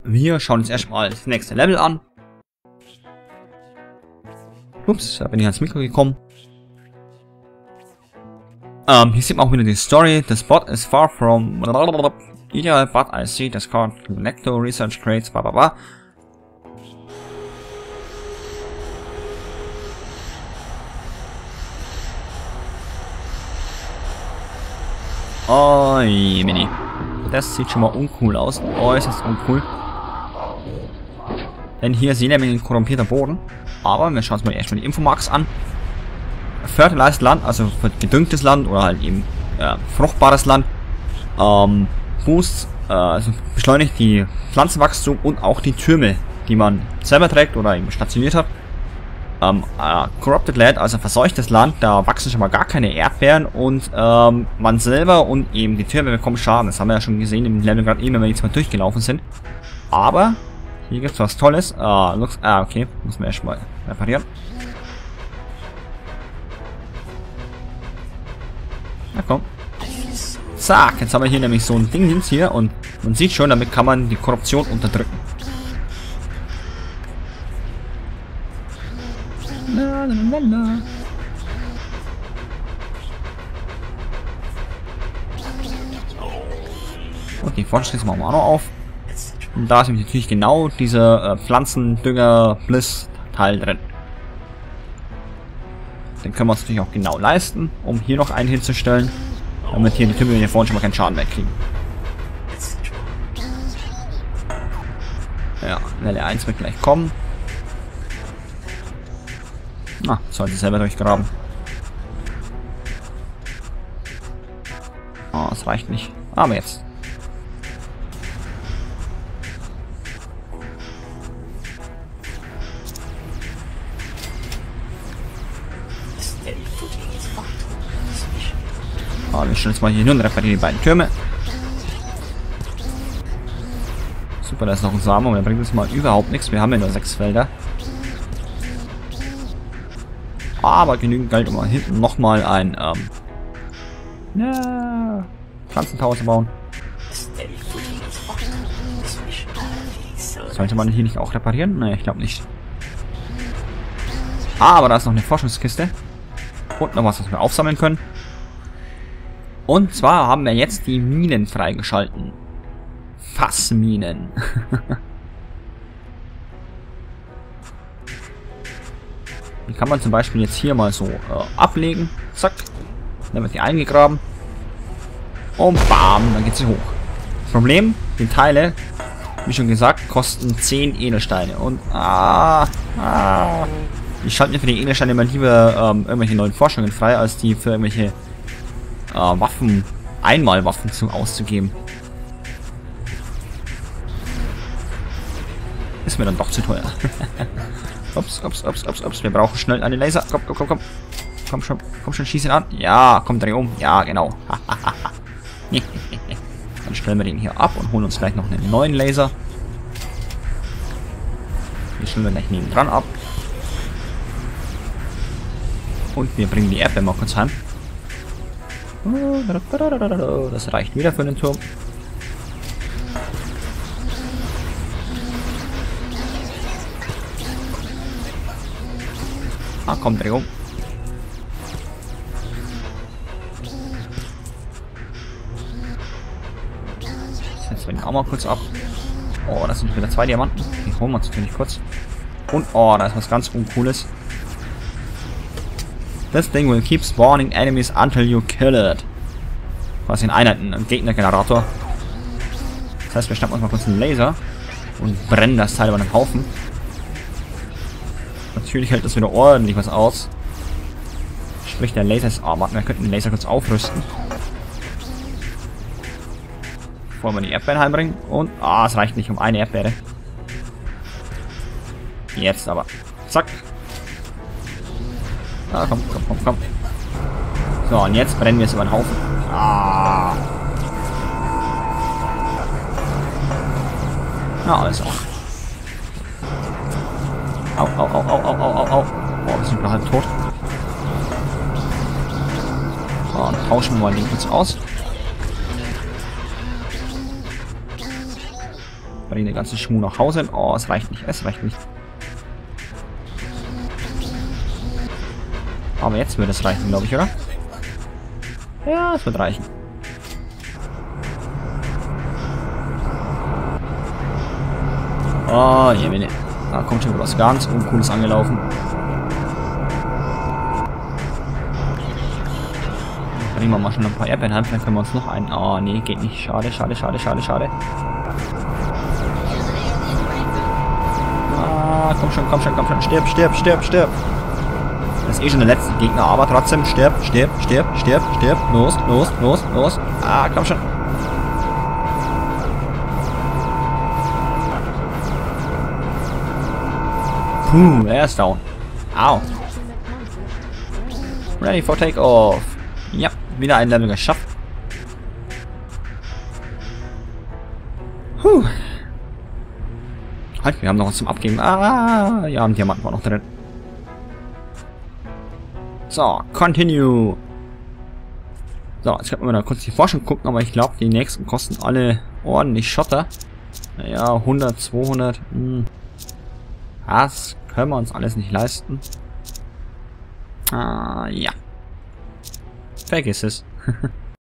Wir schauen uns erstmal das nächste Level an. Ups, da bin ich ans Mikro gekommen. Hier sieht man auch wieder die Story. The spot is far from ideal, but I see the card Necto Research Crates, bla bla bla. Oh, Mini. Das sieht schon mal uncool aus. Äußerst uncool. Denn hier sehen wir ein korrumpierter Boden. Aber wir schauen uns mal erstmal die Infomarks an. Fertilized Land, also gedüngtes Land oder halt eben fruchtbares Land. Boost, also beschleunigt die Pflanzenwachstum und auch die Türme, die man selber trägt oder eben stationiert hat. Corrupted Land, also verseuchtes Land, da wachsen schon mal gar keine Erdbeeren und man selber und eben die Türme bekommen Schaden. Das haben wir ja schon gesehen im Level gerade eben, wenn wir jetzt mal durchgelaufen sind. Aber hier gibt es was Tolles. Okay, müssen wir erstmal reparieren. Na komm. Zack, jetzt haben wir hier nämlich so ein Ding hier und man sieht schon, damit kann man die Korruption unterdrücken. Und die Fortschritte machen wir auch noch auf. Und da ist natürlich genau dieser Pflanzendünger-Bliss-Teil drin. Den können wir uns natürlich auch genau leisten, um hier noch einen hinzustellen, damit hier die Türme hier vorne schon mal keinen Schaden mehr kriegen. Ja, Welle 1 wird gleich kommen. Na, sollte selber durchgraben. Oh, das reicht nicht. Aber jetzt. Wir stellen jetzt mal hier hin und reparieren die beiden Türme. Super, da ist noch ein Samen, aber der bringt uns mal überhaupt nichts. Wir haben ja nur 6 Felder. Aber genügend Geld, um mal hinten nochmal ein Pflanzentower zu bauen. Sollte man hier nicht auch reparieren? Ne, ich glaube nicht. Aber da ist noch eine Forschungskiste. Und noch was wir aufsammeln können. Und zwar haben wir jetzt die Minen freigeschalten. Fassminen. Die kann man zum Beispiel jetzt hier mal so ablegen. Zack. Dann wird die eingegraben. Und bam, dann geht sie hoch. Problem, die Teile, wie schon gesagt, kosten 10 Edelsteine. Und ich schalte mir für die Edelsteine mal lieber irgendwelche neuen Forschungen frei, als die für irgendwelche Waffen, Einmalwaffen auszugeben. Ist mir dann doch zu teuer. Ups. Wir brauchen schnell einen Laser. Komm. Komm schon, schieß ihn an. Ja, komm, dreh um. Ja, genau. Dann stellen wir den hier ab und holen uns gleich noch einen neuen Laser. Den stellen wir gleich neben dran ab. Und wir bringen die Erdbeeren mal kurz heim. Das reicht wieder für den Turm. Komm, dreh um. Setzen wir den auch mal kurz ab. Oh, das sind wieder 2 Diamanten. Die holen wir uns natürlich kurz. Und, da ist was ganz Uncooles. This thing will keep spawning enemies until you kill it. Was in Einheiten, ein Gegnergenerator. Das heißt, wir schnappen uns mal kurz einen Laser und brennen das Teil über den Haufen. Natürlich hält das wieder ordentlich was aus. Sprich, der Laser ist... warte, wir könnten den Laser kurz aufrüsten. Bevor wir die Erdbeeren heimbringen. Und, es reicht nicht um eine Erdbeere. Jetzt aber. Zack. Komm. So, und jetzt brennen wir es über den Haufen. Alles auch. Au. Wir sind noch halb tot. Und tauschen wir mal den kurz aus. Bring den ganzen Schmuh nach Hause. Oh, es reicht nicht, es reicht nicht. Aber jetzt wird es reichen, glaube ich, oder? Ja, es wird reichen. Oh, je, wenn da kommt schon wieder was ganz Uncooles angelaufen. Bringen wir mal schon ein paar Erdbeeren heim, dann können wir uns noch einen... Oh, nee, geht nicht. Schade, schade, schade, schade, schade. Ah, komm schon, komm schon, komm schon. Stirb, stirb, stirb, stirb. Das ist eh schon der letzte Gegner, aber trotzdem. Stirb, stirb, stirb, stirb, stirb. Los, los, los, los. Ah, komm schon. Puh, er ist down. Au. Ready for takeoff. Ja, wieder ein Level geschafft. Puh. Halt, wir haben noch was zum Abgeben. Ah, ja, ein Diamant war noch drin. So, continue. So, jetzt können wir mal kurz die Forschung gucken, aber ich glaube, die nächsten kosten alle ordentlich Schotter. Naja, 100, 200. Das können wir uns alles nicht leisten. Ah, ja. Vergiss es.